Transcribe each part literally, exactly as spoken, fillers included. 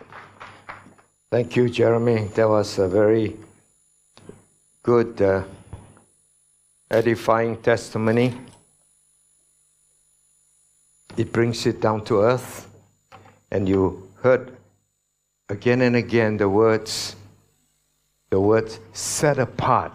Thank you, Jeremy. That was a very good, uh, edifying testimony. It brings it down to earth. And you heard again and again the words, the words set apart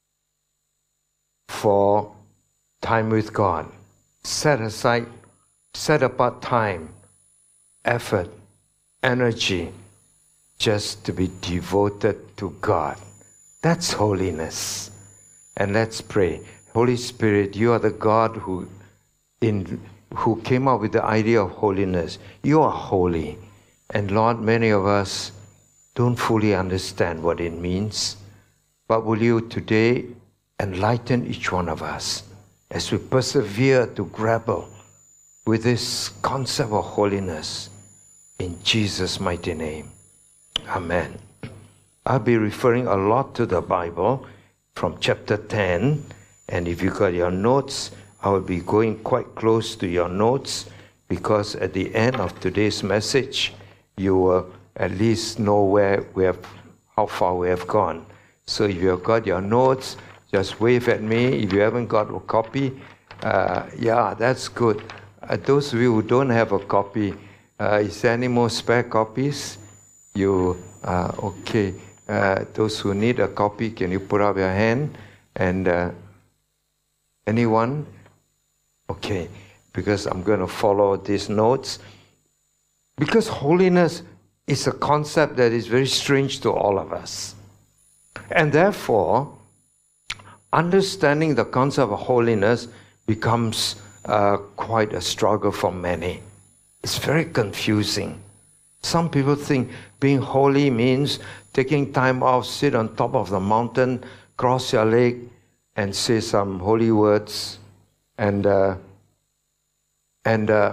for time with God. Set aside, set apart time, effort, energy, just to be devoted to God. That's holiness. And let's pray. Holy Spirit, you are the God who, in, who came up with the idea of holiness. You are holy. And Lord, many of us don't fully understand what it means. But will you today enlighten each one of us as we persevere to grapple with this concept of holiness in Jesus' mighty name. Amen. I'll be referring a lot to the Bible from chapter ten. And if you got your notes, I will be going quite close to your notes, because at the end of today's message, you will at least know where we have, how far we have gone. So if you have got your notes, just wave at me. If you haven't got a copy, uh, yeah, that's good. Uh, those of you who don't have a copy, uh, is there any more spare copies? You, uh, okay. Uh, those who need a copy, can you put up your hand? And uh, anyone? Okay, because I'm going to follow these notes. Because holiness is a concept that is very strange to all of us. And therefore, understanding the concept of holiness becomes uh, quite a struggle for many. It's very confusing. Some people think being holy means taking time off, sit on top of the mountain, cross your leg, and say some holy words, and uh, and uh,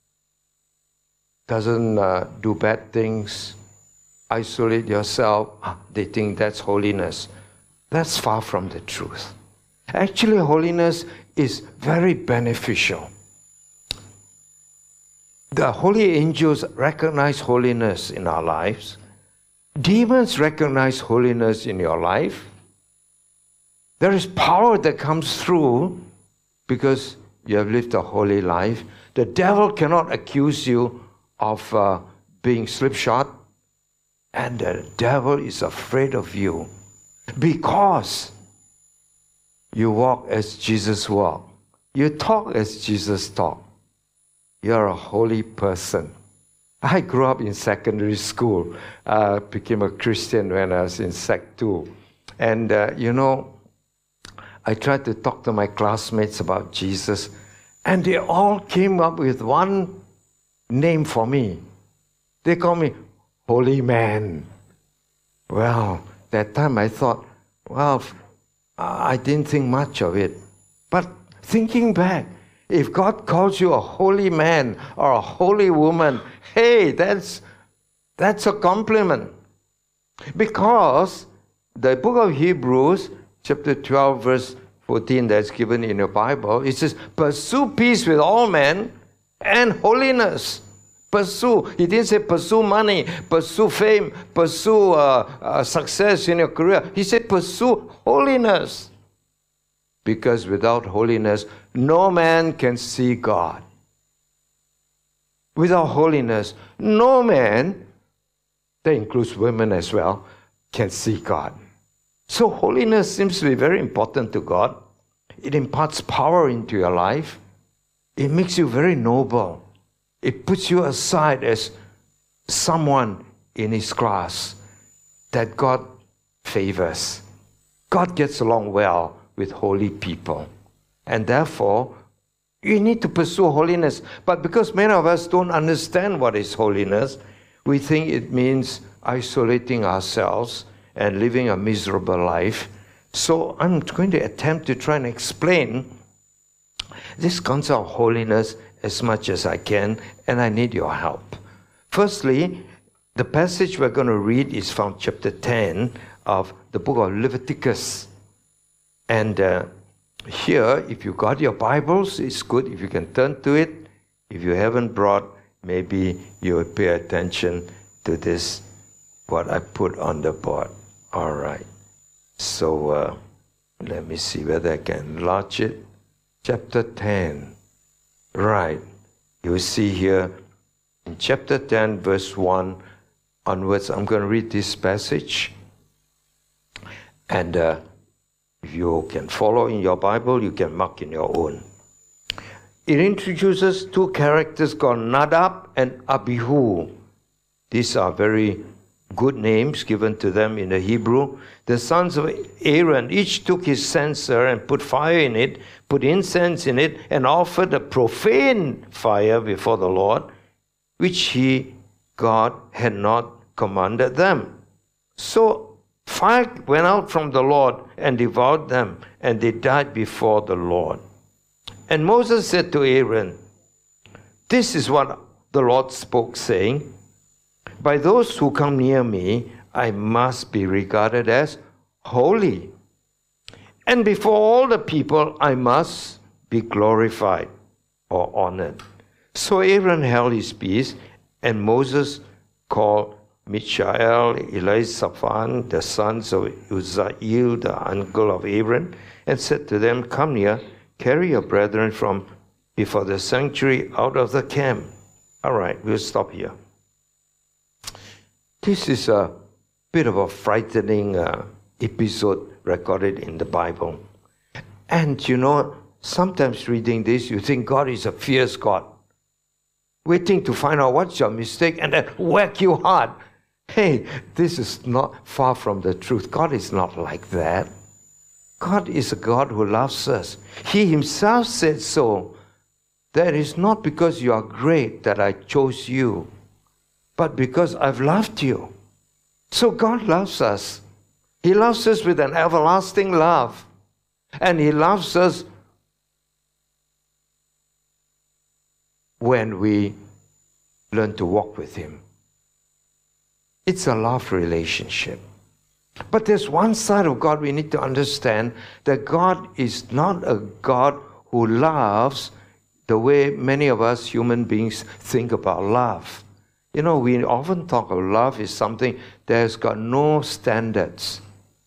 doesn't uh, do bad things, isolate yourself. They think that's holiness. That's far from the truth. Actually, holiness is very beneficial. The holy angels recognize holiness in our lives. Demons recognize holiness in your life. There is power that comes through because you have lived a holy life. The devil cannot accuse you of uh, being slipshod, and the devil is afraid of you because you walk as Jesus walked. You talk as Jesus talked. You're a holy person. I grew up in secondary school, uh, became a Christian when I was in Sec two. And, uh, you know, I tried to talk to my classmates about Jesus, and they all came up with one name for me. They call me Holy Man. Well, that time I thought, well, I didn't think much of it. But thinking back, if God calls you a holy man or a holy woman, hey, that's, that's a compliment. Because the book of Hebrews, chapter twelve, verse fourteen, that's given in your Bible, it says, pursue peace with all men and holiness. Pursue. He didn't say pursue money, pursue fame, pursue uh, uh, success in your career. He said pursue holiness. Because without holiness, no man can see God. Without holiness, no man, that includes women as well, can see God. So holiness seems to be very important to God. It imparts power into your life. It makes you very noble. It puts you aside as someone in his class that God favors. God gets along well with holy people. And therefore, you need to pursue holiness. But because many of us don't understand what is holiness, we think it means isolating ourselves and living a miserable life. So I'm going to attempt to try and explain this concept of holiness as much as I can, and I need your help. Firstly, the passage we're going to read is from chapter ten of the book of Leviticus. And uh, here, if you got your Bibles, it's good if you can turn to it. If you haven't brought, maybe you will pay attention to this, what I put on the board. All right. So uh, let me see whether I can enlarge it. Chapter ten. Right. You see here in chapter ten, verse one onwards, I'm going to read this passage. And uh, if you can follow in your Bible, you can mark in your own. It introduces two characters called Nadab and Abihu. These are very good names given to them in the Hebrew. The sons of Aaron each took his censer and put fire in it, put incense in it, and offered a profane fire before the Lord, which he, God, had not commanded them. So fire went out from the Lord and devoured them, and they died before the Lord. And Moses said to Aaron, "This is what the Lord spoke, saying, by those who come near me, I must be regarded as holy. And before all the people, I must be glorified or honored." So Aaron held his peace, and Moses called Mishael, Elizaphan, the sons of Uzziel, the uncle of Aaron, and said to them, "Come near, carry your brethren from before the sanctuary out of the camp." All right, we'll stop here. This is a bit of a frightening uh, episode recorded in the Bible. And you know, sometimes reading this, you think God is a fierce God, waiting to find out what's your mistake and then whack you hard. Hey, this is not far from the truth. God is not like that. God is a God who loves us. He himself said so. That is not because you are great that I chose you, but because I've loved you. So God loves us. He loves us with an everlasting love. And he loves us when we learn to walk with him. It's a love relationship. But there's one side of God we need to understand, that God is not a God who loves the way many of us human beings think about love. You know, we often talk of love is something that has got no standards.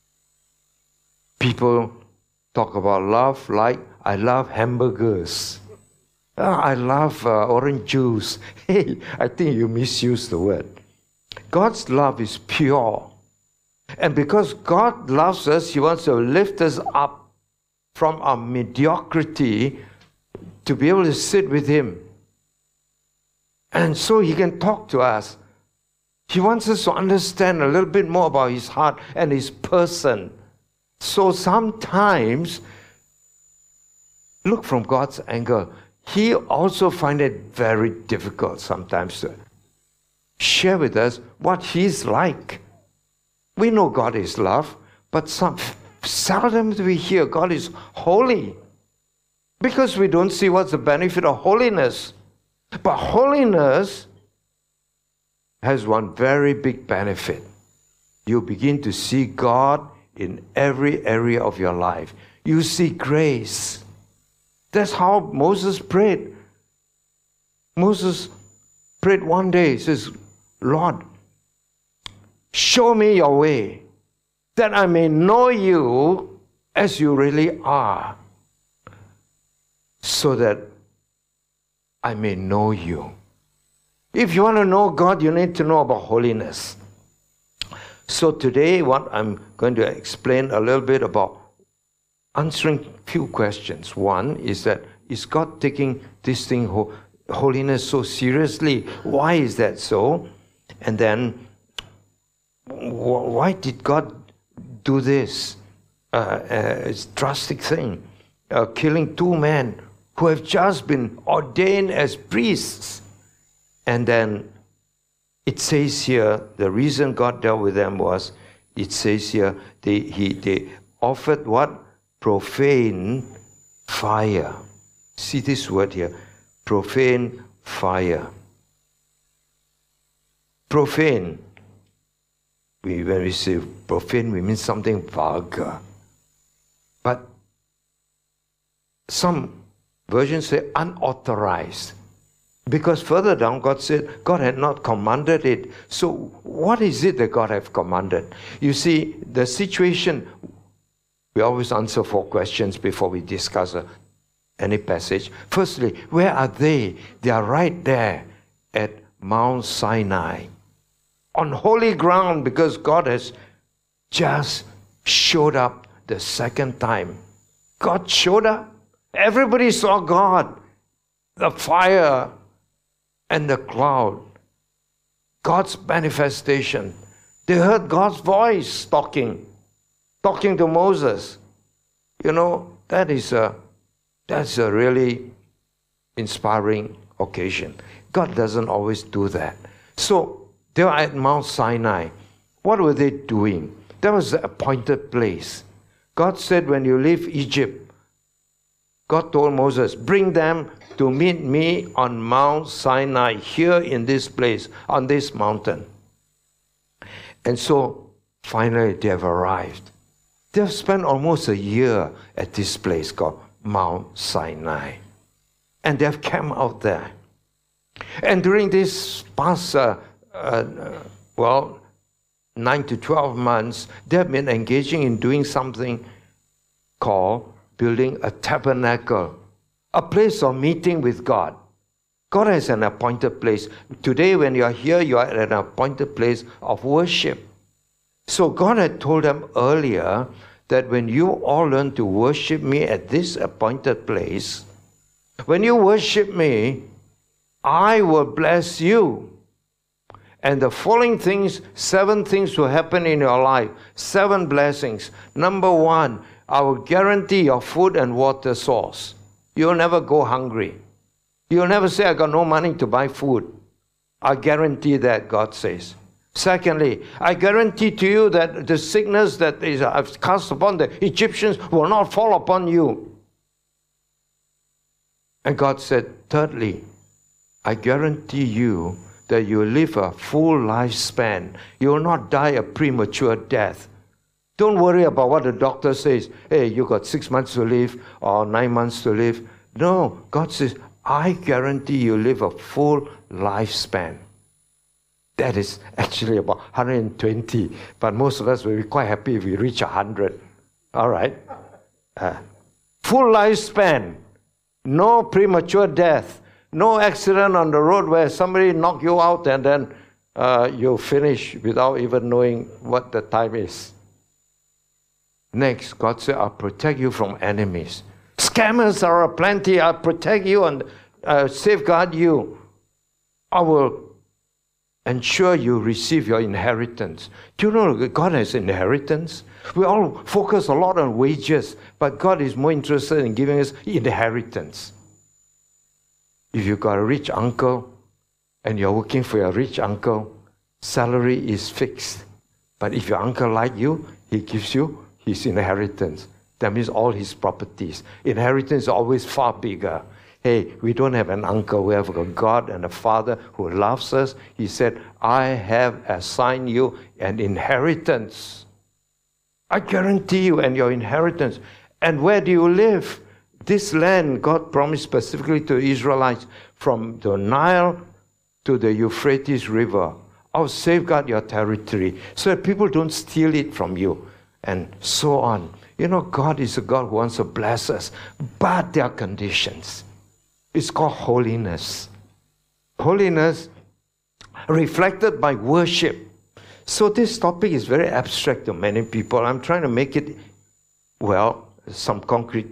People talk about love like, I love hamburgers. Oh, I love uh, orange juice. Hey, I think you misused the word. God's love is pure. And because God loves us, he wants to lift us up from our mediocrity to be able to sit with him. And so he can talk to us. He wants us to understand a little bit more about his heart and his person. So sometimes, look from God's angle, he also finds it very difficult sometimes to share with us what he's like. We know God is love, but some, seldom do we hear God is holy, because we don't see what's the benefit of holiness. But holiness has one very big benefit. You begin to see God in every area of your life. You see grace. That's how Moses prayed. Moses prayed one day, he says, "Lord, show me your way, that I may know you as you really are, so that I may know you." If you want to know God, you need to know about holiness. So today, what I'm going to explain a little bit about answering a few questions. One is that, is God taking this thing, holiness, so seriously? Why is that so? And then, why did God do this? Uh, uh, it's a drastic thing. Uh, killing two men who have just been ordained as priests. And then it says here, the reason God dealt with them was, it says here, they, he, they offered what? Profane fire. See this word here, profane fire. Profane. We, when we say profane, we mean something vulgar. But some versions say unauthorized. Because further down, God said, God had not commanded it. So what is it that God have commanded? You see, the situation, we always answer four questions before we discuss a, any passage. Firstly, where are they? They are right there at Mount Sinai. On holy ground, because God has just showed up the second time. God showed up. Everybody saw God. The fire and the cloud. God's manifestation. They heard God's voice talking. Talking to Moses. You know, that is a, that's a really inspiring occasion. God doesn't always do that. So, they were at Mount Sinai. What were they doing? That was the appointed place. God said, when you leave Egypt, God told Moses, bring them to meet me on Mount Sinai, here in this place, on this mountain. And so, finally, they have arrived. They have spent almost a year at this place called Mount Sinai. And they have camped out there. And during this past, uh, uh, well, nine to twelve months, they have been engaging in doing something called building a tabernacle, a place of meeting with God. God has an appointed place. Today, when you are here, you are at an appointed place of worship. So God had told them earlier that when you all learn to worship me at this appointed place, when you worship me, I will bless you. And the following things, seven things will happen in your life. Seven blessings. Number one, I will guarantee your food and water source. You'll never go hungry. You'll never say, I got no money to buy food. I guarantee that, God says. Secondly, I guarantee to you that the sickness that is I've cast upon the Egyptians will not fall upon you. And God said, thirdly, I guarantee you that you will live a full lifespan. You will not die a premature death. Don't worry about what the doctor says. Hey, you got six months to live or nine months to live. No, God says, I guarantee you live a full lifespan. That is actually about one hundred twenty. But most of us will be quite happy if we reach one hundred. All right? Uh, full lifespan. No premature death. No accident on the road where somebody knock you out and then uh, you finish without even knowing what the time is. Next, God said, I'll protect you from enemies. Scammers are aplenty. I'll protect you and uh, safeguard you. I will ensure you receive your inheritance. Do you know that God has inheritance? We all focus a lot on wages, but God is more interested in giving us inheritance. If you've got a rich uncle and you're working for your rich uncle, salary is fixed. But if your uncle like you, he gives you his inheritance. That means all his properties. Inheritance is always far bigger. Hey, we don't have an uncle. We have a God and a Father who loves us. He said, I have assigned you an inheritance. I guarantee you and your inheritance. And where do you live? This land, God promised specifically to Israelites, from the Nile to the Euphrates River. I'll safeguard your territory so that people don't steal it from you, and so on. You know, God is a God who wants to bless us, but there are conditions. It's called holiness. Holiness reflected by worship. So this topic is very abstract to many people. I'm trying to make it, well, some concrete.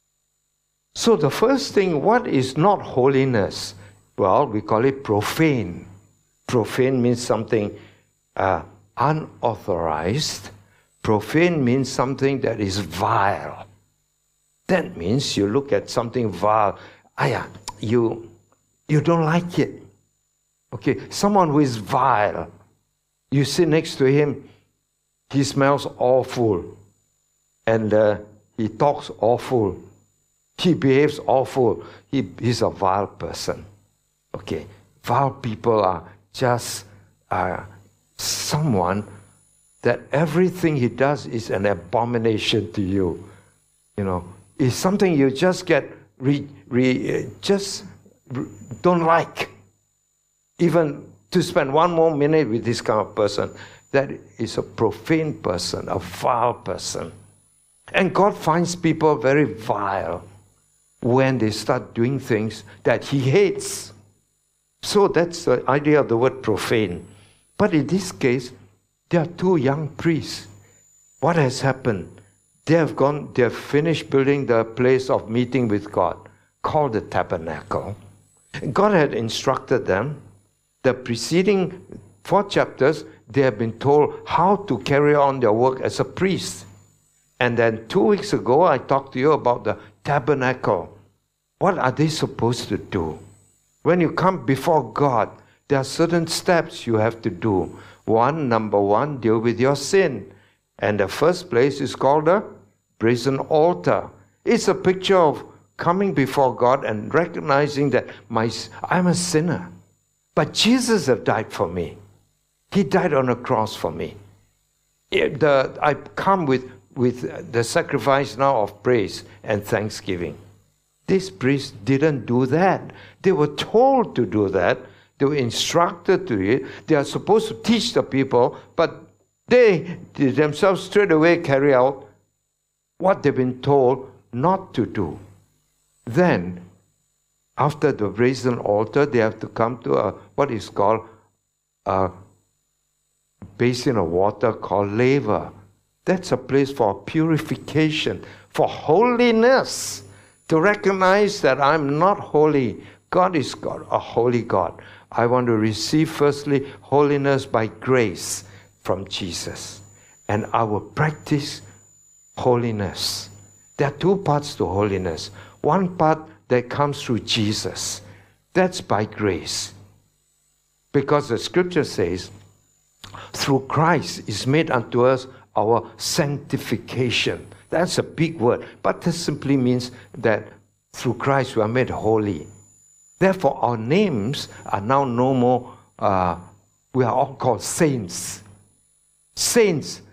So the first thing, what is not holiness? Well, we call it profane. Profane means something uh, unauthorized. Profane means something that is vile. That means you look at something vile, aya, you, you don't like it. Okay, someone who is vile, you sit next to him, he smells awful, and uh, he talks awful. He behaves awful. He, he's a vile person. Okay. Vile people are just uh, someone that everything he does is an abomination to you. You know, it's something you just get, re, re, just don't like. Even to spend one more minute with this kind of person, that is a profane person, a vile person. And God finds people very vile when they start doing things that he hates. So that's the idea of the word profane. But in this case, there are two young priests. What has happened? They have gone, they have finished building the place of meeting with God, called the tabernacle. God had instructed them. The preceding four chapters, they have been told how to carry on their work as a priest. And then two weeks ago, I talked to you about the tabernacle. What are they supposed to do? When you come before God, there are certain steps you have to do. One, number one, deal with your sin. And the first place is called the brazen altar. It's a picture of coming before God and recognizing that my, I'm a sinner. But Jesus has died for me. He died on a cross for me. It, the, I come with, with the sacrifice now of praise and thanksgiving. These priests didn't do that. They were told to do that. They were instructed to it. They are supposed to teach the people, but they themselves straight away carry out what they've been told not to do. Then, after the brazen altar, they have to come to a, what is called a basin of water called laver. That's a place for purification, for holiness, to recognize that I'm not holy. God is God, a holy God. I want to receive, firstly, holiness by grace from Jesus. And I will practice holiness. There are two parts to holiness. One part that comes through Jesus. That's by grace. Because the scripture says, through Christ is made unto us our sanctification. That's a big word, but this simply means that through Christ we are made holy. Therefore, our names are now no more, uh, we are all called saints. Saints.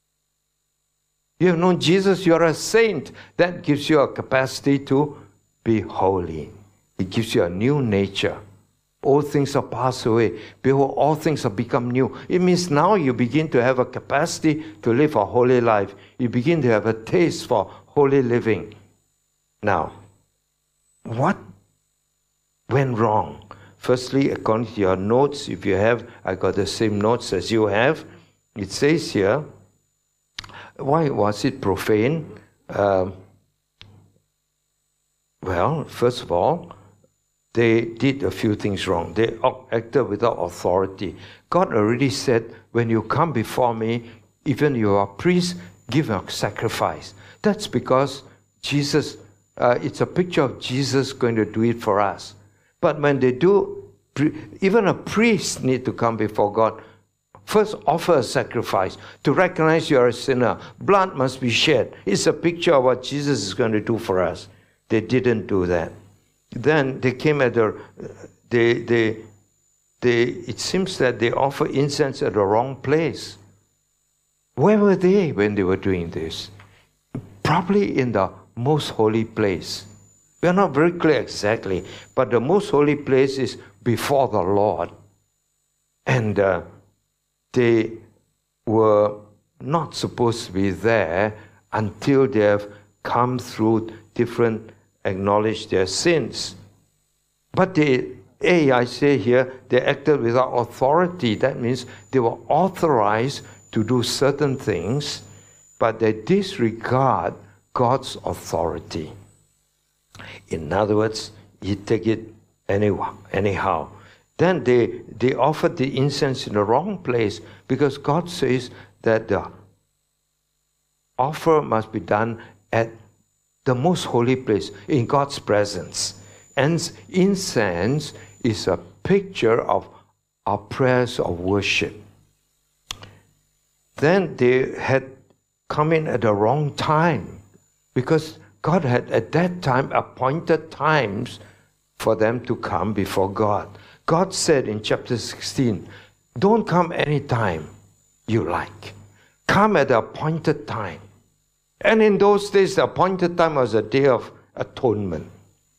You have known Jesus, you are a saint. That gives you a capacity to be holy. It gives you a new nature. All things are passed away. Behold, all things have become new. It means now you begin to have a capacity to live a holy life. You begin to have a taste for holy living. Now, what went wrong? Firstly, according to your notes, if you have, I got the same notes as you have. It says here, why was it profane? Um, well, first of all, they did a few things wrong. They acted without authority. God already said, when you come before me, even you are a priest, give a sacrifice. That's because Jesus, uh, it's a picture of Jesus going to do it for us. But when they do, even a priest need to come before God. First, offer a sacrifice to recognize you are a sinner. Blood must be shed. It's a picture of what Jesus is going to do for us. They didn't do that. Then they came at the, they, they, they, it seems that they offer incense at the wrong place. Where were they when they were doing this? Probably in the most holy place. We are not very clear exactly, but the most holy place is before the Lord. And uh, they were not supposed to be there until they have come through different acknowledge their sins. But they, A, I say here, they acted without authority. That means they were authorized to do certain things, but they disregard God's authority. In other words, you take it anyhow. anyhow. Then they, they offered the incense in the wrong place because God says that the offer must be done at the most holy place, in God's presence. And incense is a picture of our prayers of worship. Then they had come in at the wrong time, because God had at that time appointed times for them to come before God. God said in chapter sixteen, don't come anytime you like. Come at the appointed time. And in those days, the appointed time was a day of atonement.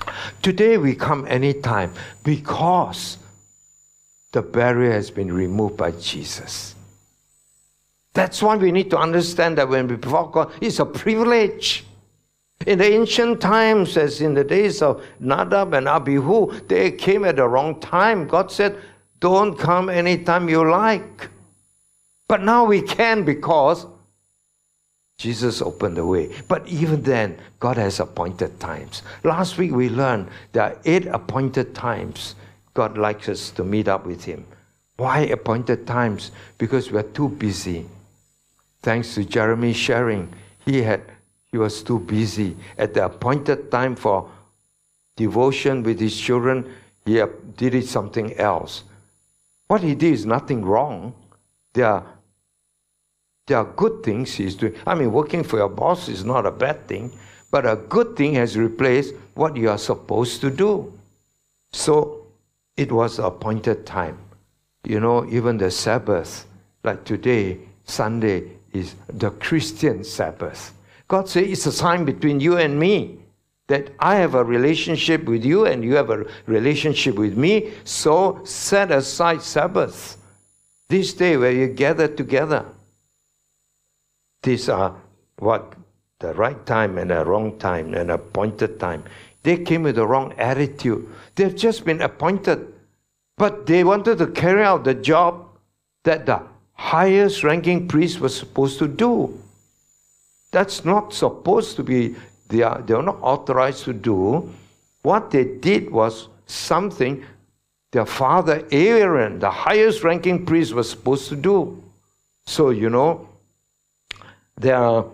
Today we come anytime because the barrier has been removed by Jesus. That's why we need to understand that when we before God, it's a privilege. In the ancient times, as in the days of Nadab and Abihu, they came at the wrong time. God said, don't come anytime you like. But now we can because Jesus opened the way. But even then, God has appointed times. Last week we learned there are eight appointed times God likes us to meet up with Him. Why appointed times? Because we're too busy. Thanks to Jeremy sharing, he had he was too busy. At the appointed time for devotion with his children, he did it something else. What he did is nothing wrong. There are, there are good things he's doing. I mean, working for your boss is not a bad thing, but a good thing has replaced what you are supposed to do. So it was the appointed time. You know, even the Sabbath, like today, Sunday, is the Christian Sabbath. God says it's a sign between you and me that I have a relationship with you and you have a relationship with me. So set aside Sabbath. This day where you gather together. These are what the right time and the wrong time and appointed time. They came with the wrong attitude. They've just been appointed. But they wanted to carry out the job that the highest ranking priest was supposed to do. That's not supposed to be, they are, they are not authorized to do. What they did was something their father Aaron, the highest ranking priest, was supposed to do. So, you know, there are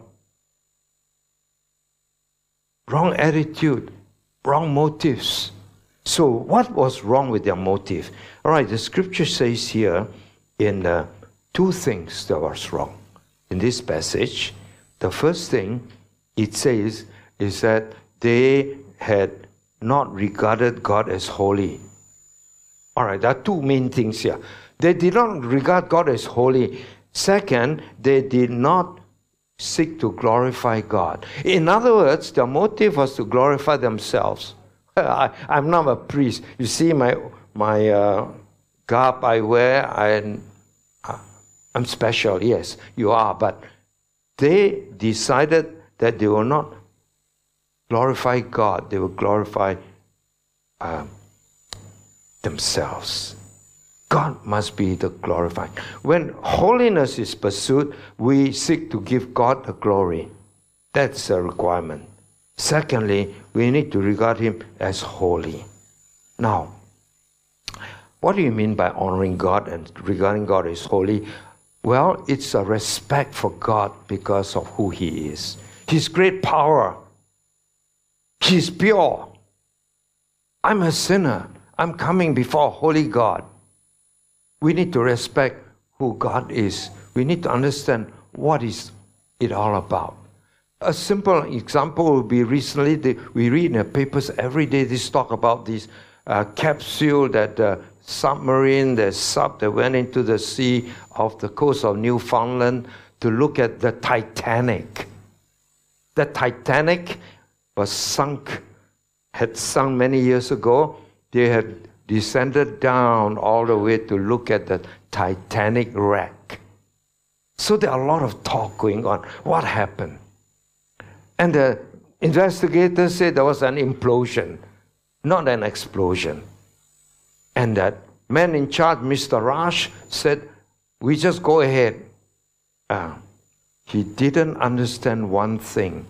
wrong attitude, wrong motives. So what was wrong with their motive? All right, the scripture says here in uh, two things that was wrong in this passage. The first thing it says is that they had not regarded God as holy. All right, there are two main things here. They did not regard God as holy. Second, they did not seek to glorify God. In other words, their motive was to glorify themselves. I, I'm not a priest. You see my my uh, garb I wear, I, I'm special. Yes, you are, but they decided that they will not glorify God. They will glorify uh, themselves. God must be the glorified. When holiness is pursued, we seek to give God the glory. That's a requirement. Secondly, we need to regard Him as holy. Now, what do you mean by honoring God and regarding God as holy? Well, it's a respect for God because of who He is. His great power. He's pure. I'm a sinner. I'm coming before a holy God. We need to respect who God is. We need to understand what is it all about. A simple example would be recently, the, we read in the papers every day this talk about this uh, capsule that the uh, submarine, the sub that went into the sea off the coast of Newfoundland to look at the Titanic. The Titanic was sunk, had sunk many years ago. They had descended down all the way to look at the Titanic wreck. So there are a lot of talk going on. What happened? And the investigators said there was an implosion, not an explosion. And that man in charge, Mister Rush, said, we just go ahead. Uh, he didn't understand one thing,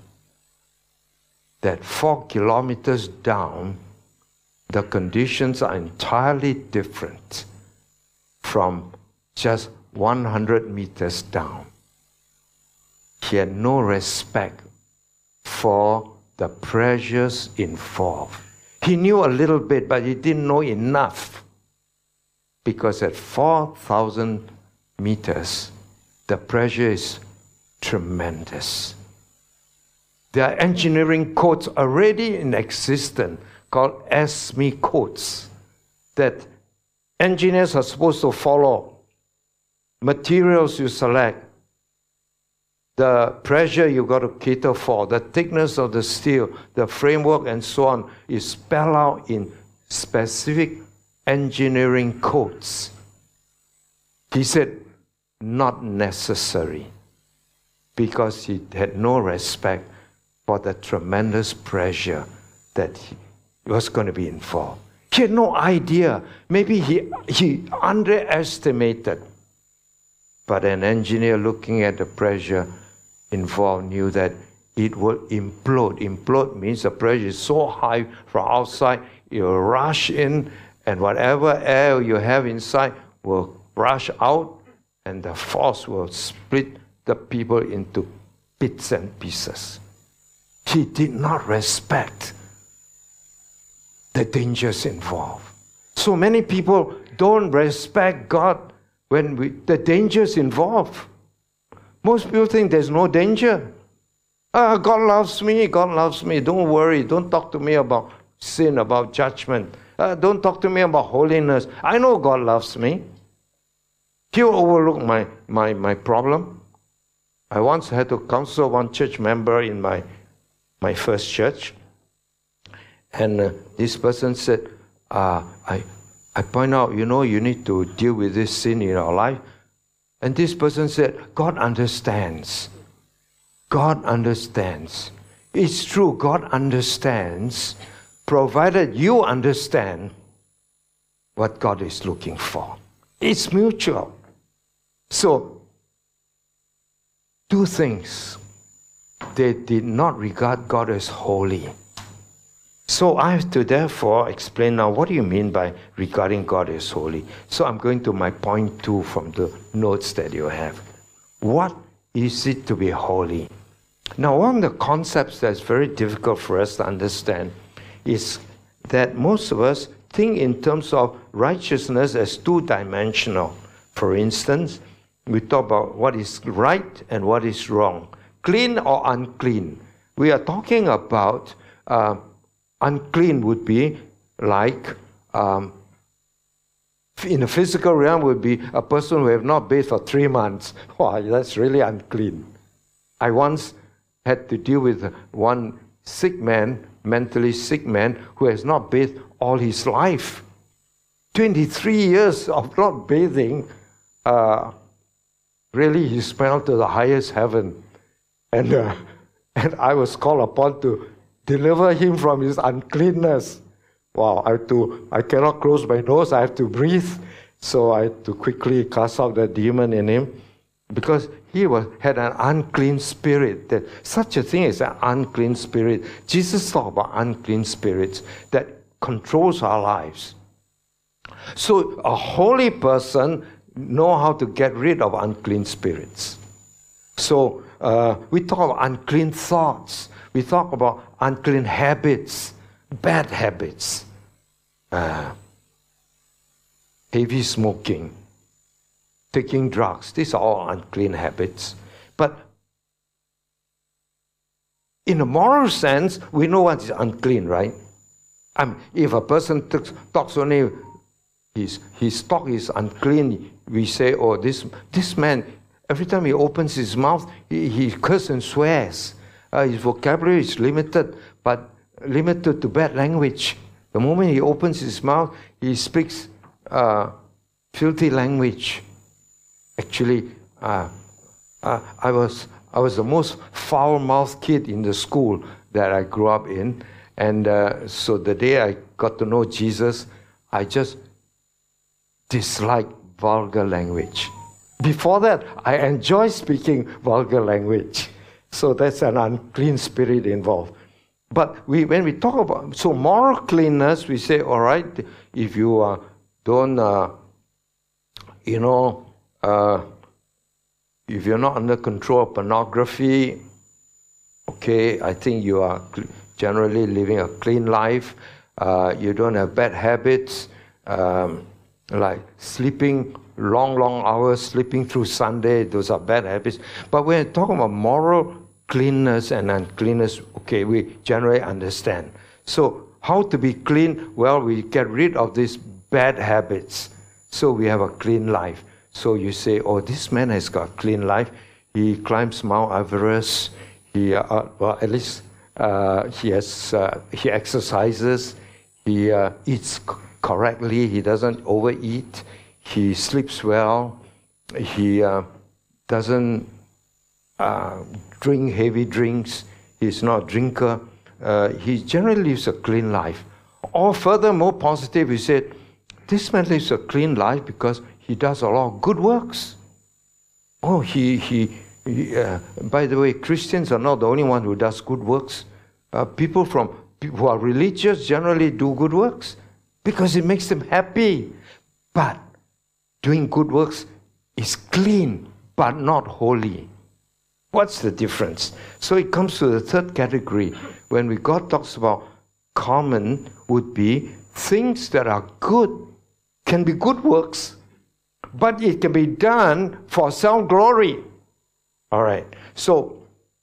that four kilometers down, the conditions are entirely different from just one hundred meters down. He had no respect for the pressures involved. He knew a little bit, but he didn't know enough. Because at four thousand meters, the pressure is tremendous. There are engineering codes already in existence called A S M E codes that engineers are supposed to follow. Materials you select, the pressure you got to cater for, the thickness of the steel, the framework, and so on, is spelled out in specific engineering codes. He said, not necessary, because he had no respect for the tremendous pressure that he was going to be involved. He had no idea. Maybe he, he underestimated. But an engineer looking at the pressure involved knew that it will implode. Implode means the pressure is so high from outside, it will rush in, and whatever air you have inside will rush out, and the force will split the people into bits and pieces. He did not respect the dangers involved. So many people don't respect God when we, the dangers involved. Most people think there's no danger. Ah, God loves me, God loves me. Don't worry, don't talk to me about sin, about judgment. Uh, don't talk to me about holiness. I know God loves me. He'll overlook my, my, my problem. I once had to counsel one church member in my, my first church. And uh, this person said, uh, I, I point out, you know, you need to deal with this sin in your life. And this person said, God understands. God understands. It's true, God understands, provided you understand what God is looking for. It's mutual. So, two things. They did not regard God as holy. So I have to therefore explain now, what do you mean by regarding God as holy? So I'm going to my point two from the notes that you have. What is it to be holy? Now, one of the concepts that's very difficult for us to understand is that most of us think in terms of righteousness as two-dimensional. For instance, we talk about what is right and what is wrong, clean or unclean. We are talking about uh, unclean would be like, um, in the physical realm would be a person who have not bathed for three months. Wow, that's really unclean. I once had to deal with one sick man, mentally sick man, who has not bathed all his life. twenty-three years of not bathing, uh, really he smelled to the highest heaven. And, uh, and I was called upon to deliver him from his uncleanness. Wow, I have to, I cannot close my nose, I have to breathe. So I had to quickly cast out the demon in him, because he was, had an unclean spirit. That such a thing as an unclean spirit. Jesus talked about unclean spirits that controls our lives. So a holy person know how to get rid of unclean spirits. So uh, we talk about unclean thoughts. We talk about unclean habits, bad habits, uh, heavy smoking, taking drugs. These are all unclean habits. But in a moral sense, we know what is unclean, right? I mean, if a person talks, talks only, his, his talk is unclean, we say, oh, this, this man, every time he opens his mouth, he, he curses and swears. Uh, his vocabulary is limited, but limited to bad language. The moment he opens his mouth, he speaks uh, filthy language. Actually, uh, uh, I was I was the most foul-mouthed kid in the school that I grew up in, and uh, so the day I got to know Jesus, I just disliked vulgar language. Before that, I enjoyed speaking vulgar language. So that's an unclean spirit involved. But we, when we talk about, so moral cleanness, we say, all right, if you uh, don't, uh, you know, uh, if you're not under control of pornography, okay, I think you are generally living a clean life. Uh, you don't have bad habits, um, like sleeping long, long hours, sleeping through Sunday. Those are bad habits. But when we're talking about moral cleanness and uncleanness, okay, we generally understand. So how to be clean? Well, we get rid of these bad habits, so we have a clean life. So you say, oh, this man has got a clean life. he climbs Mount Everest. He, uh, well, at least uh, he has, uh, he exercises. He uh, eats c- correctly. He doesn't overeat. He sleeps well. He uh, doesn't uh, drink heavy drinks. He's not a drinker. Uh, he generally lives a clean life. Or further, more positive, he said, this man lives a clean life because he does a lot of good works. Oh, he, he, he uh, by the way, Christians are not the only one who does good works. Uh, people from who are religious generally do good works because it makes them happy. But doing good works is clean, but not holy. What's the difference? So it comes to the third category. When we God talks about common, would be things that are good, can be good works, but it can be done for self-glory. All right. So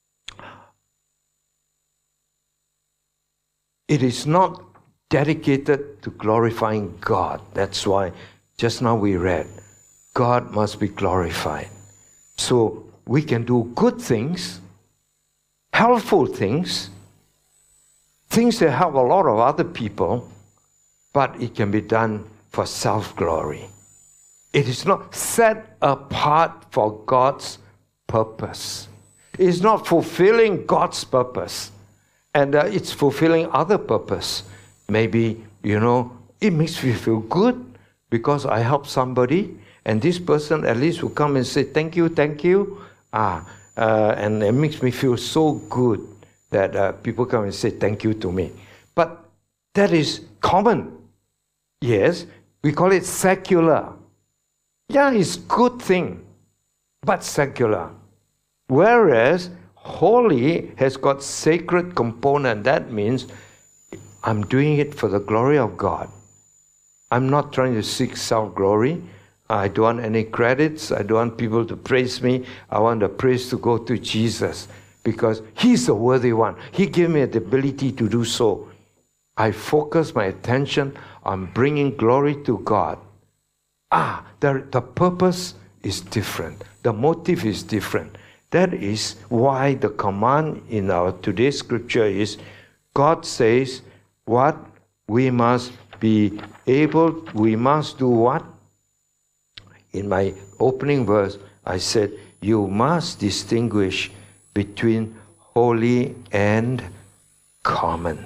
it is not dedicated to glorifying God. That's why just now we read, God must be glorified. So we can do good things, helpful things, things that help a lot of other people, but it can be done for self-glory. It is not set apart for God's purpose. It is not fulfilling God's purpose. And uh, it's fulfilling other purpose. Maybe, you know, it makes me feel good because I help somebody, and this person at least will come and say, thank you, thank you. Ah, uh, and it makes me feel so good that uh, people come and say thank you to me. But that is common. Yes, we call it secular. Yeah, it's good thing, but secular. Whereas holy has got sacred component. That means I'm doing it for the glory of God. I'm not trying to seek self-glory. I don't want any credits. I don't want people to praise me. I want the praise to go to Jesus because He's the worthy one. He gave me the ability to do so. I focus my attention on bringing glory to God. Ah, the, the purpose is different. The motive is different. That is why the command in our today's scripture is, God says, what? We must be able, we must do what? In my opening verse, I said, you must distinguish between holy and common.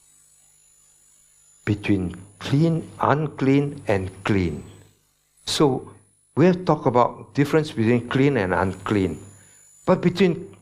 Between clean, unclean, and clean. So, we have talked about difference between clean and unclean. But between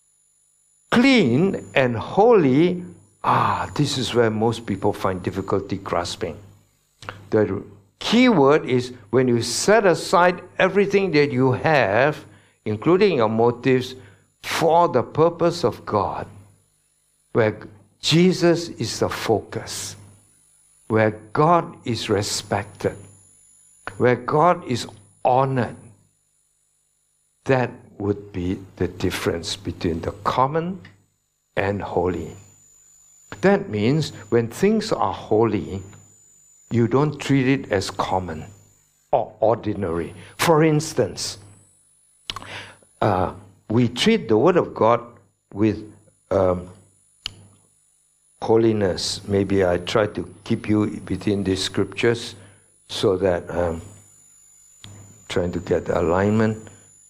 clean and holy, ah, this is where most people find difficulty grasping. The key word is when you set aside everything that you have, including your motives, for the purpose of God, where Jesus is the focus, where God is respected, where God is honored, that would be the difference between the common and holy. That means when things are holy, you don't treat it as common or ordinary. For instance, uh, we treat the Word of God with um, holiness. Maybe I try to keep you within these scriptures so that um, trying to get the alignment.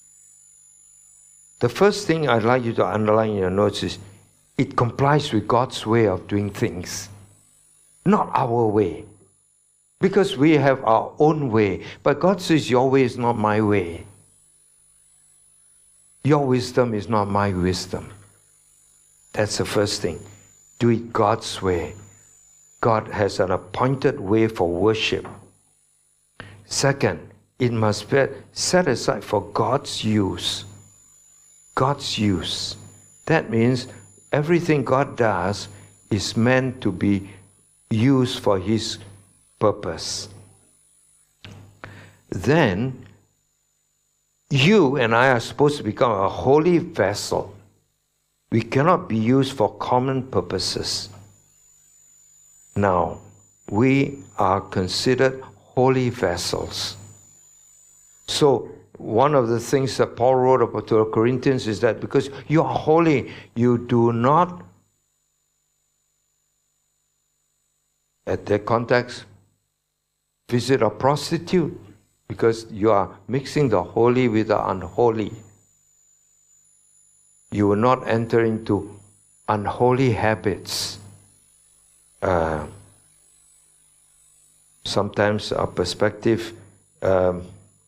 The first thing I'd like you to underline in your notes is it complies with God's way of doing things, not our way. Because we have our own way. But God says, your way is not my way. Your wisdom is not my wisdom. That's the first thing. Do it God's way. God has an appointed way for worship. Second, it must be set aside for God's use. God's use. That means everything God does is meant to be used for His purpose. Then, you and I are supposed to become a holy vessel. We cannot be used for common purposes. Now, we are considered holy vessels. So, one of the things that Paul wrote about to the Corinthians is that because you are holy, you do not, at their context, visit a prostitute, because you are mixing the holy with the unholy. You will not enter into unholy habits. Uh, sometimes our perspective, um,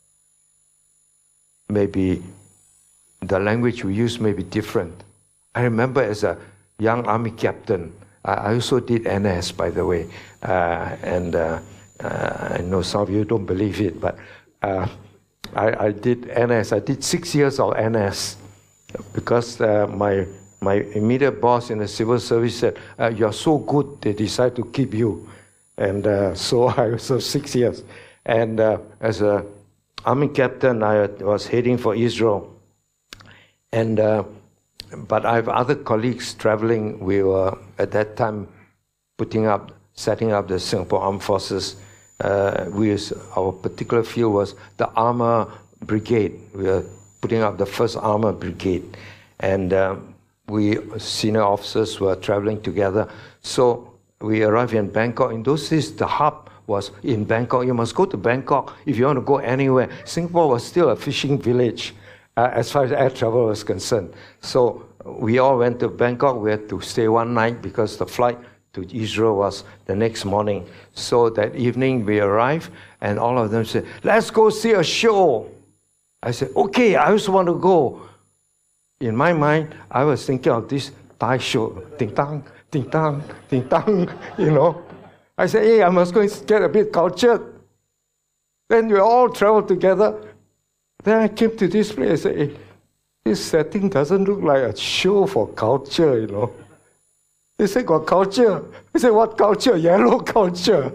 maybe the language we use may be different. I remember as a young army captain, I also did N S, by the way, uh, and uh, uh, I know some of you don't believe it, but uh, I, I did N S. I did six years of N S because uh, my my immediate boss in the civil service said, uh, "You're so good, they decide to keep you," and uh, so I served six years. And uh, as a army captain, I was heading for Israel, and. Uh, But I have other colleagues traveling. We were, at that time, putting up, setting up the Singapore Armed Forces. Uh, we was, our particular field was the Armor Brigade. We were putting up the first Armor Brigade. And uh, we, senior officers, were traveling together. So we arrived in Bangkok. In those days, the hub was in Bangkok. You must go to Bangkok if you want to go anywhere. Singapore was still a fishing village. Uh, as far as air travel was concerned. So we all went to Bangkok. We had to stay one night because the flight to Israel was the next morning. So that evening we arrived and all of them said, "Let's go see a show." I said, "Okay, I also want to go." In my mind, I was thinking of this Thai show, ding dang, ding dang, ding dang, you know. I said, "Hey, I must go and get a bit cultured." Then we all traveled together. Then I came to this place and said, "Hey, this setting doesn't look like a show for culture, you know." They said, "Got culture." I said, "What culture?" "Yellow culture."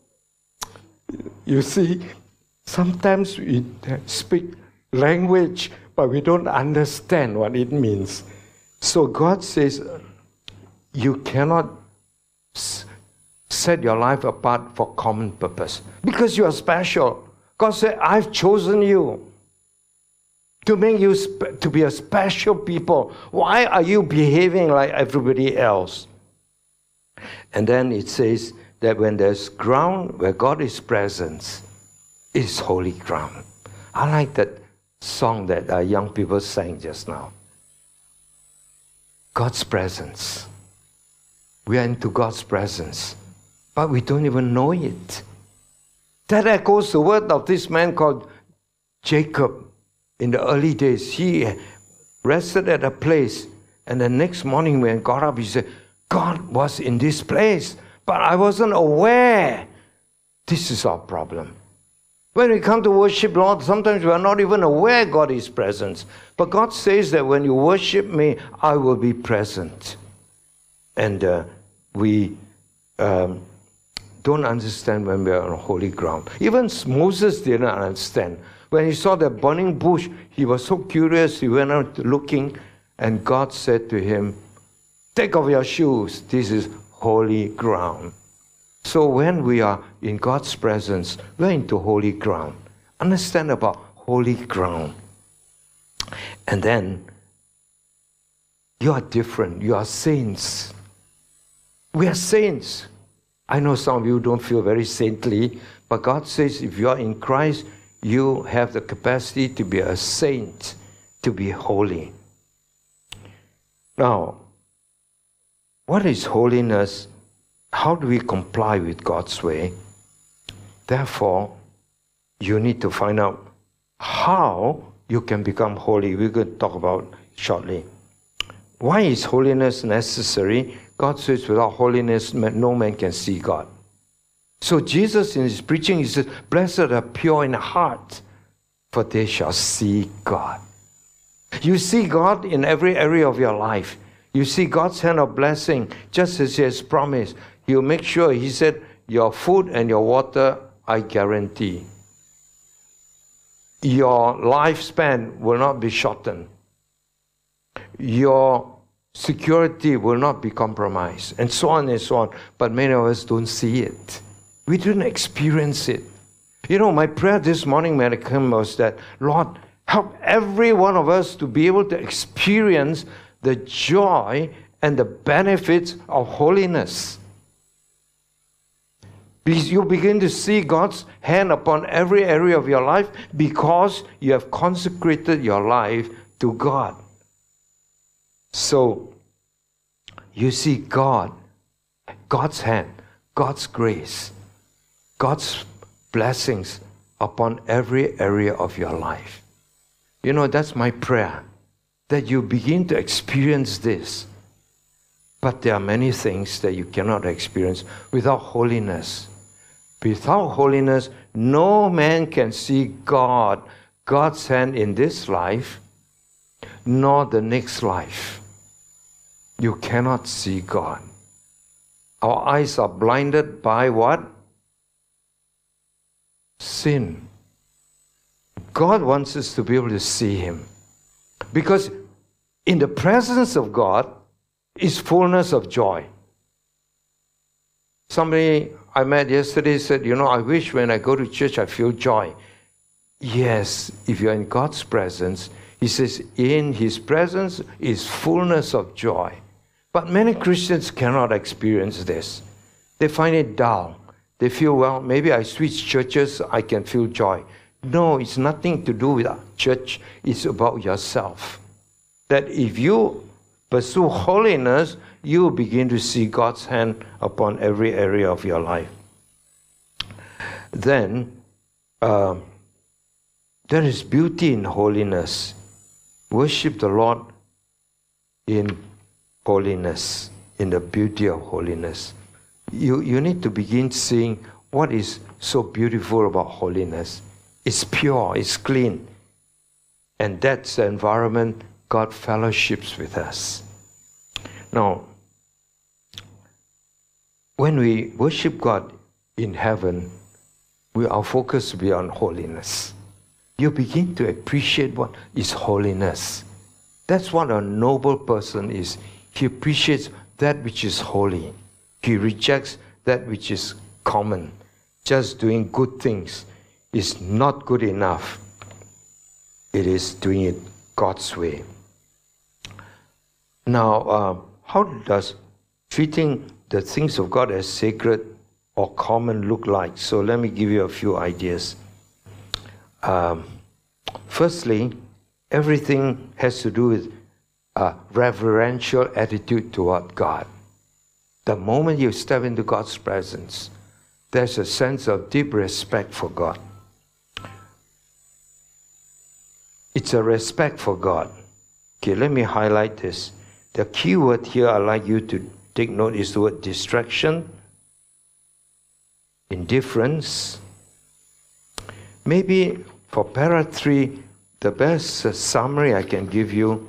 You see, sometimes we speak language, but we don't understand what it means. So God says, you cannot set your life apart for common purpose because you are special. God said, "I've chosen you to make you sp- to be a special people. Why are you behaving like everybody else?" And then it says that when there's ground where God is present, it's holy ground. I like that song that uh, young people sang just now. God's presence. We are into God's presence, but we don't even know it. That echoes the word of this man called Jacob. In the early days, he rested at a place, and the next morning when he got up, he said, "God was in this place, but I wasn't aware." This is our problem. When we come to worship Lord, sometimes we are not even aware God is present. But God says that when you worship me, I will be present. And uh, we um, don't understand when we are on holy ground. Even Moses didn't understand. When he saw the burning bush, he was so curious, he went out looking, and God said to him, "Take off your shoes, this is holy ground." So when we are in God's presence, we're into holy ground. Understand about holy ground. And then, you are different, you are saints. We are saints. I know some of you don't feel very saintly, but God says if you are in Christ, you have the capacity to be a saint, to be holy. Now, what is holiness? How do we comply with God's way? Therefore, you need to find out how you can become holy. We're going to talk about it shortly. Why is holiness necessary? God says without holiness, no man can see God. So Jesus in his preaching, he says, "Blessed are pure in heart, for they shall see God." You see God in every area of your life. You see God's hand of blessing, just as he has promised. He'll make sure, he said, your food and your water, I guarantee. Your lifespan will not be shortened. Your security will not be compromised, and so on and so on. But many of us don't see it. We didn't experience it. You know, my prayer this morning when I came was that, Lord, help every one of us to be able to experience the joy and the benefits of holiness. Because you begin to see God's hand upon every area of your life because you have consecrated your life to God. So, you see God, God's hand, God's grace, God's blessings upon every area of your life. You know, that's my prayer, that you begin to experience this. But there are many things that you cannot experience without holiness. Without holiness, no man can see God, God's hand in this life, nor the next life. You cannot see God. Our eyes are blinded by what? Sin. God wants us to be able to see Him. Because in the presence of God is fullness of joy. Somebody I met yesterday said, you know, I wish when I go to church I feel joy. Yes, if you're in God's presence, He says, in His presence is fullness of joy. But many Christians cannot experience this. They find it dull. They feel, well, maybe I switch churches, I can feel joy. No, it's nothing to do with church. It's about yourself. That if you pursue holiness, you begin to see God's hand upon every area of your life. Then, uh, there is beauty in holiness. Worship the Lord in holiness, in the beauty of holiness. You, you need to begin seeing what is so beautiful about holiness. It's pure, it's clean. And that's the environment God fellowships with us. Now, when we worship God in heaven, we, our focus will be on holiness. You begin to appreciate what is holiness. That's what a noble person is. He appreciates that which is holy. He rejects that which is common. Just doing good things is not good enough. It is doing it God's way. Now, uh, how does treating the things of God as sacred or common look like? So let me give you a few ideas. Um, firstly, everything has to do with a reverential attitude toward God. The moment you step into God's presence, there's a sense of deep respect for God. It's a respect for God. Okay, let me highlight this. The key word here I'd like you to take note is the word distraction, indifference. Maybe for para three, the best uh, summary I can give you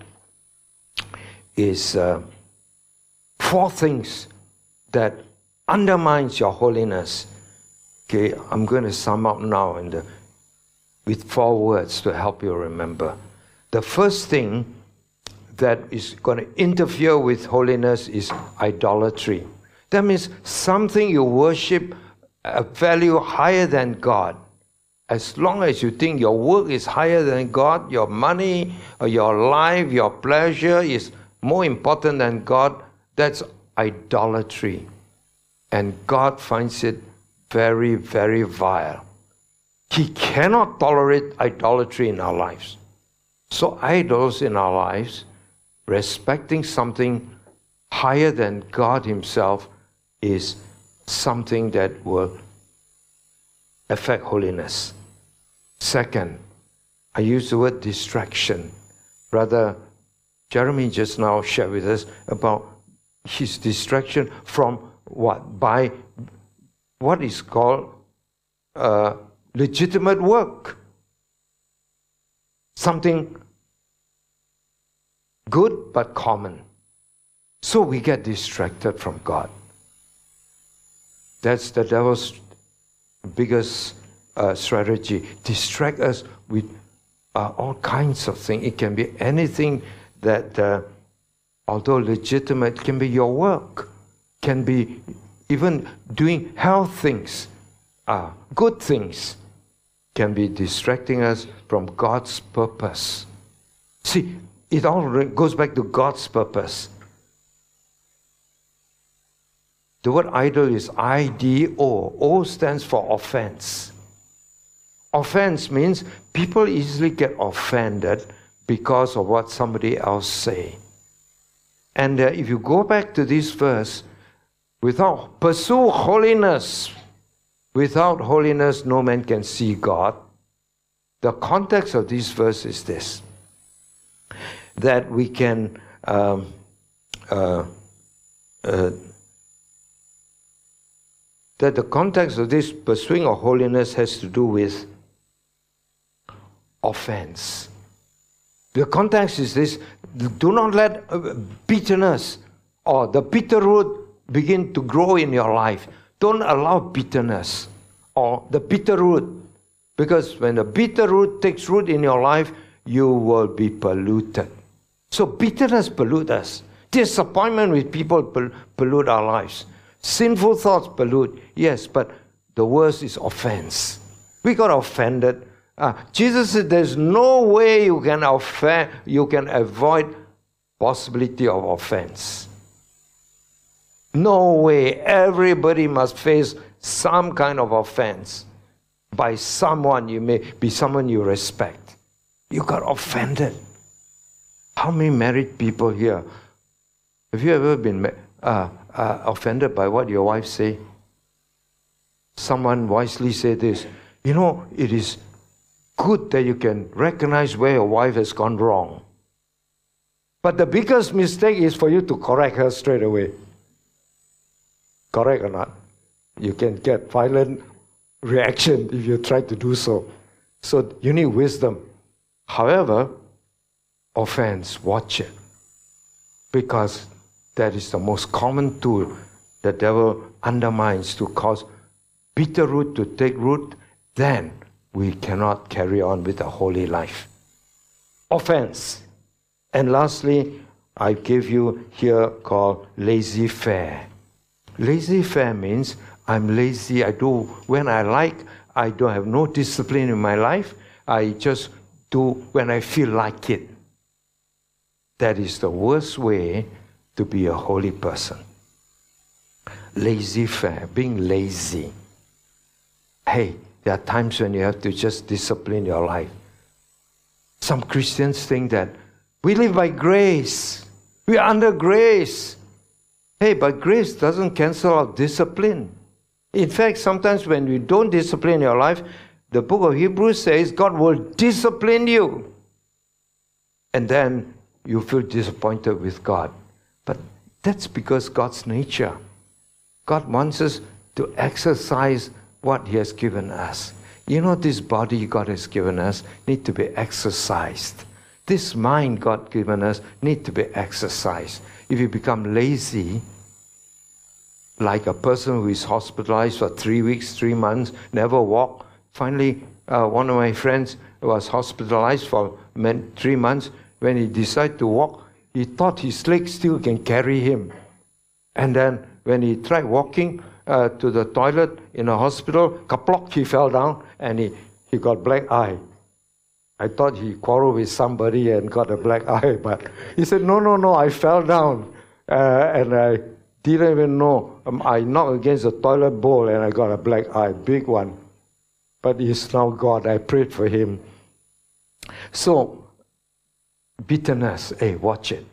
is uh, four things that undermines your holiness. Okay, I'm going to sum up now in the, with four words to help you remember. The first thing that is going to interfere with holiness is idolatry. That means something you worship a value higher than God. As long as you think your work is higher than God, your money, or your life, your pleasure is more important than God, that's idolatry. And God finds it very, very vile. He cannot tolerate idolatry in our lives. So idols in our lives, respecting something higher than God Himself, is something that will affect holiness. Second, I use the word distraction. Brother Jeremy just now shared with us about his distraction from what? By what is called uh, legitimate work. Something good but common. So we get distracted from God. That's the devil's biggest uh, strategy. Distract us with uh, all kinds of things. It can be anything that, uh, although legitimate, can be your work, can be even doing health things, uh, good things. can be distracting us from God's purpose. See, it all goes back to God's purpose. The word idol is I D O. O stands for offense. Offense means people easily get offended because of what somebody else say. And uh, if you go back to this verse, without pursue holiness, without holiness no man can see God. The context of this verse is this, that we can um, uh, uh, that the context of this pursuing of holiness has to do with offense. The context is this: do not let bitterness or the bitter root begin to grow in your life. Don't allow bitterness or the bitter root, because when the bitter root takes root in your life, you will be polluted. So bitterness pollutes us. Disappointment with people pollute our lives. Sinful thoughts pollute, yes, but the worst is offense. We got offended. Uh, Jesus said there's no way you can offend, you can avoid possibility of offense. No way. Everybody must face some kind of offense by someone. You may be someone you respect. You got offended. How many married people here? Have you ever been uh, uh, offended by what your wife say? Someone wisely said this: you know, it is good that you can recognize where your wife has gone wrong. But the biggest mistake is for you to correct her straight away. Correct or not? You can get violent reaction if you try to do so. So you need wisdom. However, offense, watch it. Because that is the most common tool the devil undermines to cause bitter root to take root. Then we cannot carry on with a holy life. Offense. And lastly, I give you here called laissez-faire. Laissez-faire means I'm lazy. I do when I like. I don't have no discipline in my life. I just do when I feel like it. That is the worst way to be a holy person. Laissez-faire, being lazy. Hey, there are times when you have to just discipline your life. Some Christians think that we live by grace. We are under grace. Hey, but grace doesn't cancel out discipline. In fact, sometimes when you don't discipline your life, the book of Hebrews says God will discipline you. And then you feel disappointed with God. But that's because God's nature. God wants us to exercise what He has given us. You know, this body God has given us need to be exercised. This mind God given us need to be exercised. If you become lazy, like a person who is hospitalized for three weeks, three months, never walk. Finally, uh, one of my friends was hospitalized for three months. When he decided to walk, he thought his legs still can carry him. And then when he tried walking uh, to the toilet in a hospital, kaplok, he fell down and he, he got black eye. I thought he quarreled with somebody and got a black eye, but he said, no, no, no, I fell down uh, and I didn't even know. Um, I knocked against the toilet bowl and I got a black eye, big one. But he's now God. I prayed for him. So, bitterness, hey, watch it.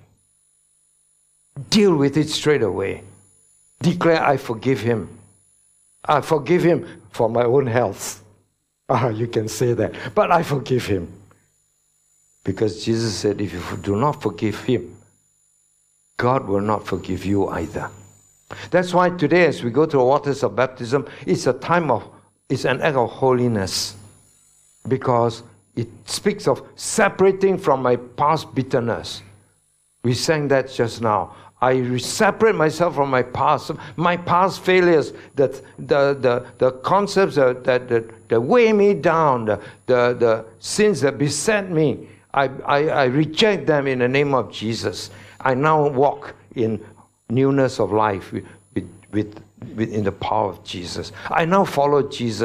Deal with it straight away. Declare, I forgive him. I forgive him for my own health. Ah, you can say that. But I forgive him. Because Jesus said, if you do not forgive him, God will not forgive you either. That's why today, as we go to the waters of baptism, it's a time of, it's an act of holiness. Because it speaks of separating from my past bitterness. We sang that just now. I separate myself from my past, my past failures, that the the the concepts that that, that, that weigh me down, the, the the sins that beset me. I, I I reject them in the name of Jesus. I now walk in newness of life with, with, with in the power of Jesus. I now follow Jesus.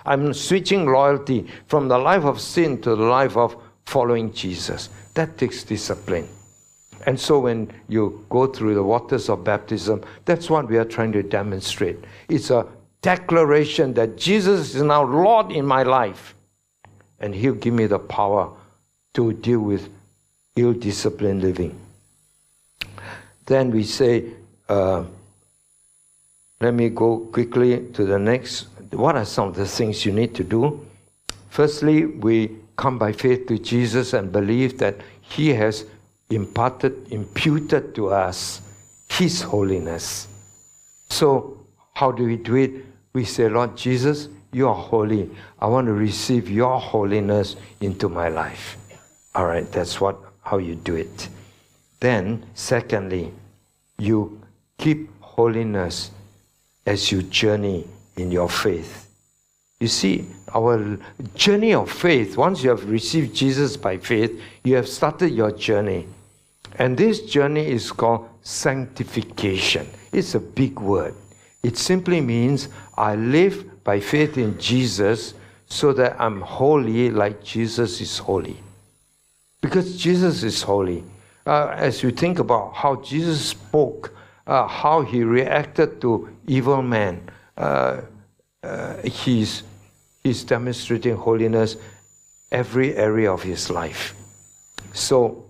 I'm switching loyalty from the life of sin to the life of following Jesus. That takes discipline. And so when you go through the waters of baptism, that's what we are trying to demonstrate. It's a declaration that Jesus is now Lord in my life. And He'll give me the power to deal with ill-disciplined living. Then we say, uh, let me go quickly to the next. What are some of the things you need to do? Firstly, we come by faith to Jesus and believe that He has imparted, imputed to us His holiness. So how do we do it? We say, Lord Jesus, You are holy. I want to receive Your holiness into my life. All right, that's what how you do it. Then, secondly, you keep holiness as you journey in your faith. You see, our journey of faith, once you have received Jesus by faith, you have started your journey. And this journey is called sanctification. It's a big word. It simply means I live by faith in Jesus so that I'm holy like Jesus is holy. Because Jesus is holy. Uh, as you think about how Jesus spoke, uh, how He reacted to evil men, uh, uh, he's, he's demonstrating holiness every area of His life. So,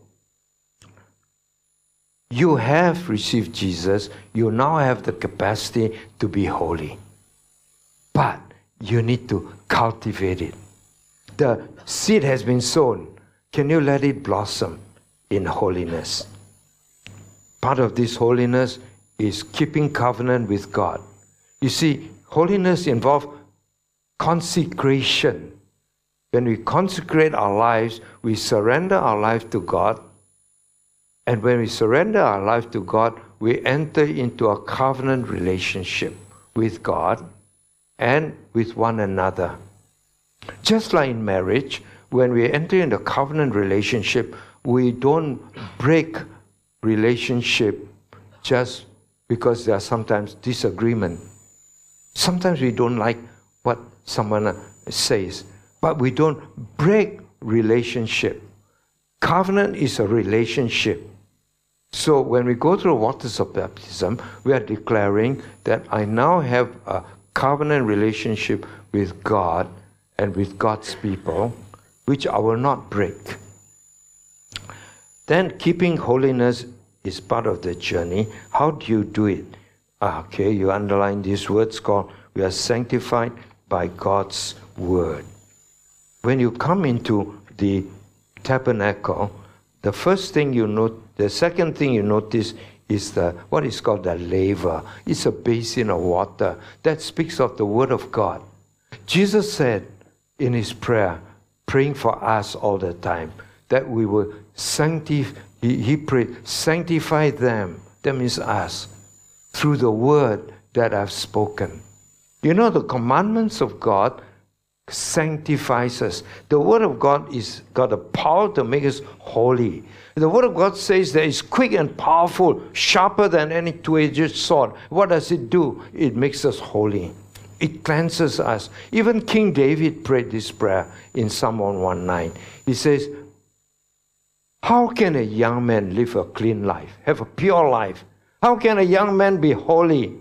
you have received Jesus, you now have the capacity to be holy. But you need to cultivate it. The seed has been sown. Can you let it blossom in holiness? Part of this holiness is keeping covenant with God. You see, holiness involves consecration. When we consecrate our lives, we surrender our life to God. And when we surrender our life to God, we enter into a covenant relationship with God and with one another. Just like in marriage, when we enter into a covenant relationship, we don't break relationship just because there are sometimes disagreement. Sometimes we don't like what someone says, but we don't break relationship. Covenant is a relationship. So when we go through waters of baptism, we are declaring that I now have a covenant relationship with God and with God's people, which I will not break. Then keeping holiness is part of the journey. How do you do it? Ah, okay, you underline these words called, we are sanctified by God's word. When you come into the tabernacle, the first thing you note, the second thing you notice is the what is called the laver. It's a basin of water that speaks of the word of God. Jesus said in His prayer, praying for us all the time, that we will sanctify, he, he prayed, sanctify them, that means us, through the word that I've spoken. You know, the commandments of God sanctifies us. The word of God is got the power to make us holy. The word of God says that it's quick and powerful, sharper than any two-edged sword. What does it do? It makes us holy. It cleanses us. Even King David prayed this prayer in Psalm one nineteen. He says, how can a young man live a clean life, have a pure life? How can a young man be holy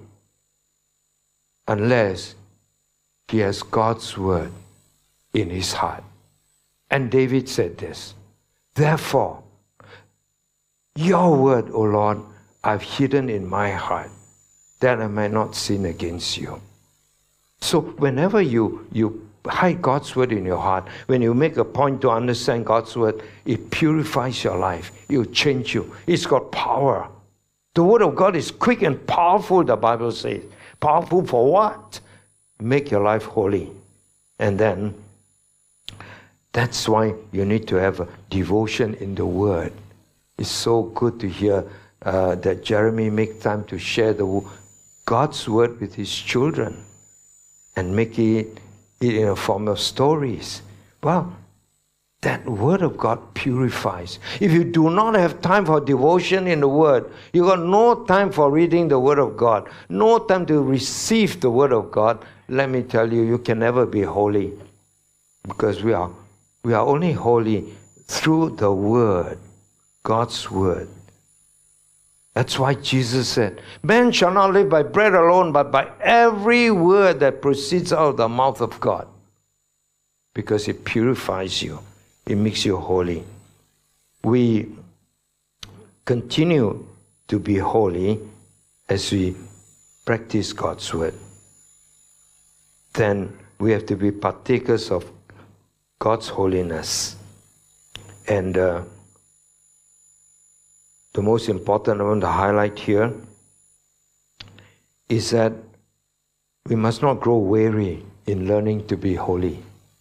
unless he has God's word in his heart? And David said this, therefore, your word, O Lord, I've hidden in my heart, that I might not sin against you. So whenever you, you hide God's word in your heart, when you make a point to understand God's word, it purifies your life. It will change you. It's got power. The word of God is quick and powerful, the Bible says. Powerful for what? Make your life holy. And then, that's why you need to have a devotion in the word. It's so good to hear uh, that Jeremy make time to share the God's word with his children and make it, it in a form of stories. Well, that Word of God purifies. If you do not have time for devotion in the Word, you got no time for reading the Word of God, no time to receive the Word of God, let me tell you, you can never be holy. Because we are, we are only holy through the Word, God's Word. That's why Jesus said, man shall not live by bread alone, but by every word that proceeds out of the mouth of God. Because it purifies you. It makes you holy. We continue to be holy as we practice God's Word. Then we have to be partakers of God's holiness. And uh, the most important I want to highlight here is that we must not grow weary in learning to be holy.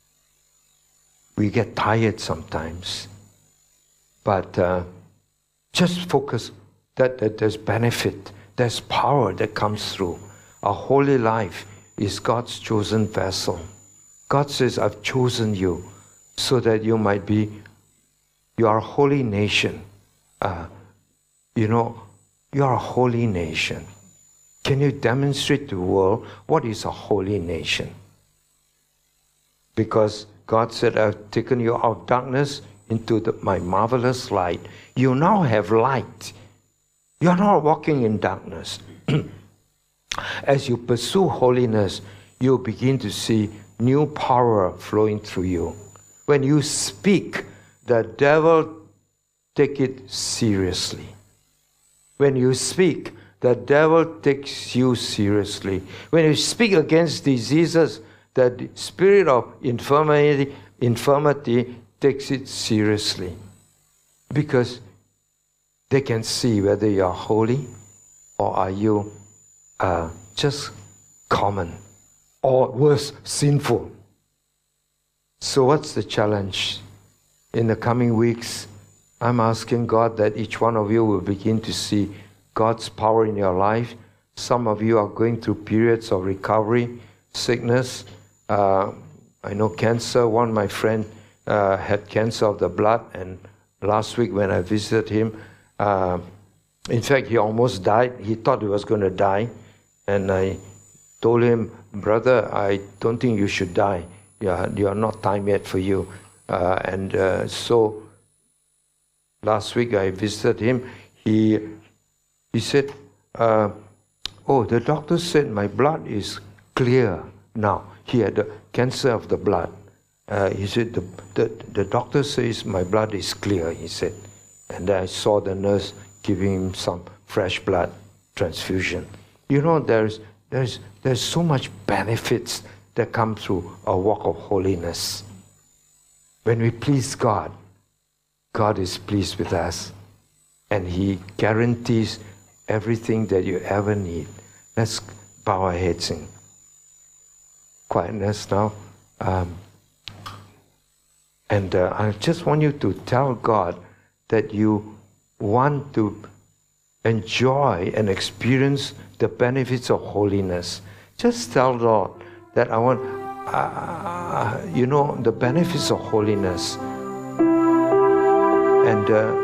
We get tired sometimes, but uh, just focus that, that there's benefit, there's power that comes through. A holy life is God's chosen vessel. God says, I've chosen you so that you might be, you are a holy nation. Uh, you know, you are a holy nation. Can you demonstrate to the world what is a holy nation? Because God said, I've taken you out of darkness into the, my marvelous light. You now have light. You're not walking in darkness. As you pursue holiness, you'll begin to see new power flowing through you. When you speak, the devil take it seriously. When you speak, the devil takes you seriously. When you speak against diseases, the spirit of infirmity, infirmity takes it seriously. Because they can see whether you are holy or are you uh, just common or worse, sinful. So what's the challenge? In the coming weeks, I'm asking God that each one of you will begin to see God's power in your life. Some of you are going through periods of recovery, sickness. Uh, I know cancer. One of my friend uh, had cancer of the blood, and last week when I visited him, uh, in fact, he almost died. He thought he was going to die. And I told him, brother, I don't think you should die. Yeah, you are not time yet for you. Uh, and uh, so last week I visited him. He he said, uh, oh, the doctor said my blood is clear now. He had the cancer of the blood. Uh, he said, the, the, the doctor says my blood is clear, he said. And then I saw the nurse giving him some fresh blood transfusion. You know, there's, there's, there's so much benefits that come through a walk of holiness. When we please God, God is pleased with us. And He guarantees everything that you ever need. Let's bow our heads in quietness now. Um, and uh, I just want you to tell God that you want to enjoy and experience the benefits of holiness. Just tell Lord that I want, uh, you know, the benefits of holiness. And uh,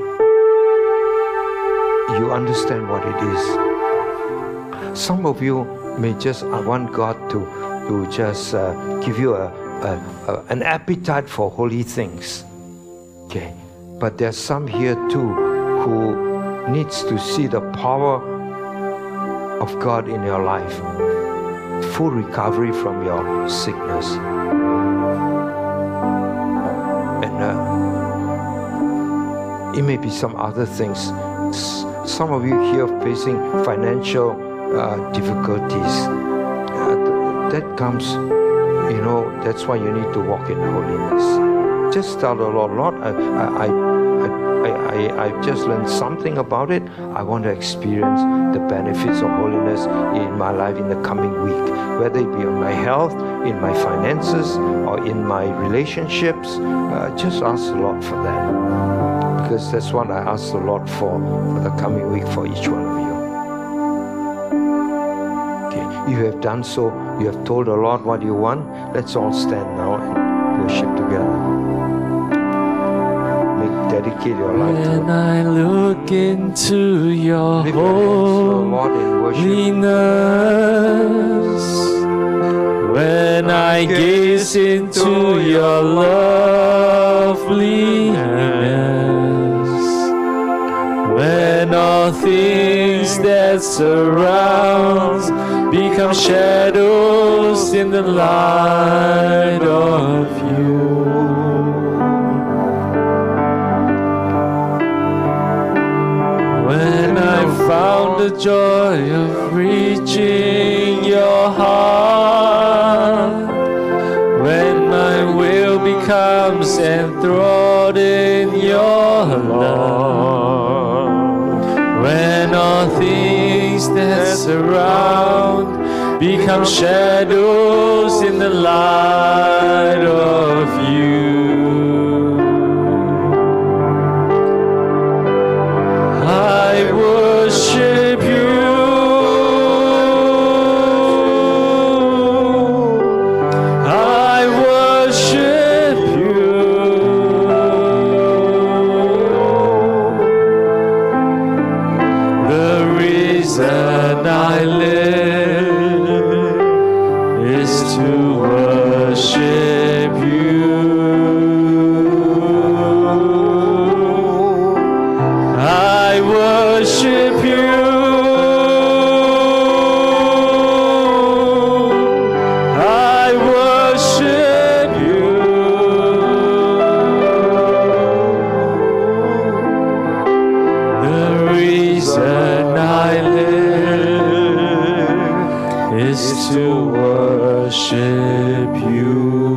you understand what it is. Some of you may just uh, want God to, to just uh, give you a, a, a, an appetite for holy things. Okay, but there's some here too who needs to see the power of God in your life. Full recovery from your sickness. And uh, it may be some other things. Some of you here facing financial uh, difficulties. Uh, that comes, you know, that's why you need to walk in holiness. Just tell the Lord, Lord, I, I, I, I, I've just learned something about it. I want to experience the benefits of holiness in my life in the coming week. Whether it be in my health, in my finances, or in my relationships, uh, just ask the Lord for that. Because that's what I ask the Lord for, for the coming week for each one of you. Okay, you have done so. You have told the Lord what you want. Let's all stand now and worship together. dedicate your life to When I look into your Lift your hands to the Lord in worship. holiness, when I gaze into your loveliness, when all things that surround become shadows in the light of you. When I found the joy of reaching your heart, when my will becomes enthralled in your love, when all things that surround become shadows in the light of you. I worship you. I worship you. The reason I live is to worship you. I worship you. I worship you. The reason I live is to worship you.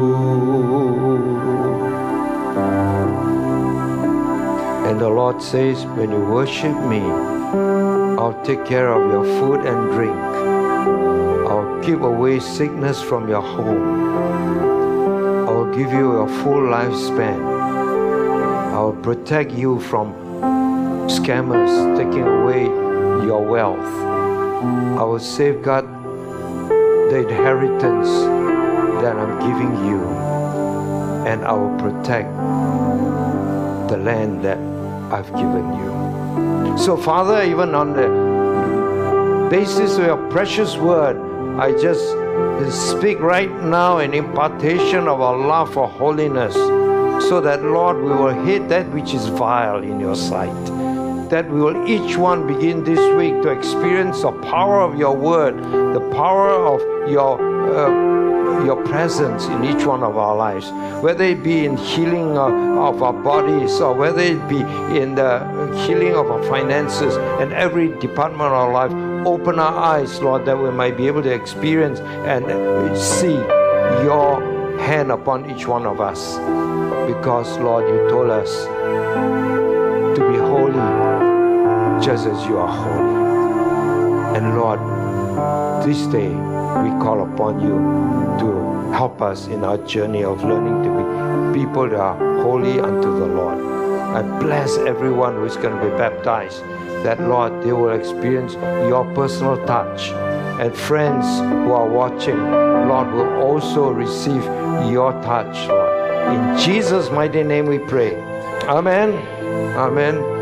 And the Lord says, when you worship me, I'll take care of your food and drink. I'll keep away sickness from your home. I'll give you a full lifespan. I'll protect you from scammers taking away your wealth. I will safeguard the inheritance that I'm giving you, and I will protect the land that I've given you. So Father, even on the basis of your precious word, I just speak right now an impartation of our love for holiness, so that, Lord, we will hate that which is vile in your sight. That we will each one begin this week to experience the power of your word, the power of your uh, your presence in each one of our lives, whether it be in healing of, of our bodies, or whether it be in the healing of our finances and every department of our life. Open our eyes, Lord, that we might be able to experience and see your hand upon each one of us. Because, Lord, you told us to be holy just as you are holy. And Lord, this day we call upon you to help us in our journey of learning to be people that are holy unto the Lord. I bless everyone who is going to be baptized, that, Lord, they will experience your personal touch. And friends who are watching, Lord, will also receive your touch, Lord. In Jesus' mighty name we pray. Amen. Amen.